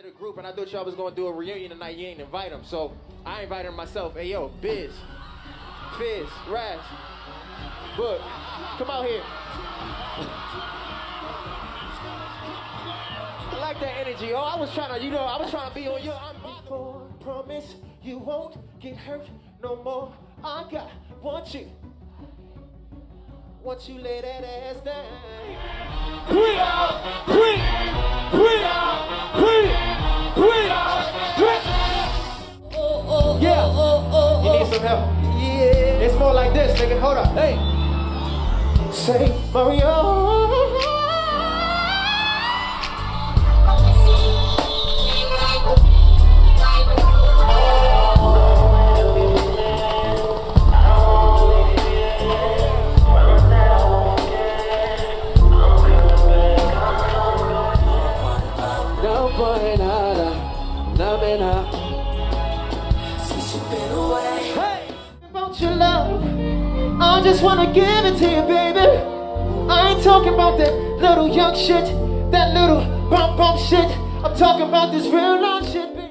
the group, and I thought y'all was gonna do a reunion tonight. You ain't invite him, so I invited him myself. Hey, yo, Biz, Fizz, Raz, Book, come out here. I like that energy. Oh, I was trying to, I was trying to be on your. Promise you won't get hurt no more. Want you lay that ass down. Yeah. You need some help? Yeah. It's more like this, nigga. Hold up. Hey. Say Mario. About your love, I just wanna give it to you, baby. I ain't talking about that little young shit, that little bump shit. I'm talking about this real long shit, baby.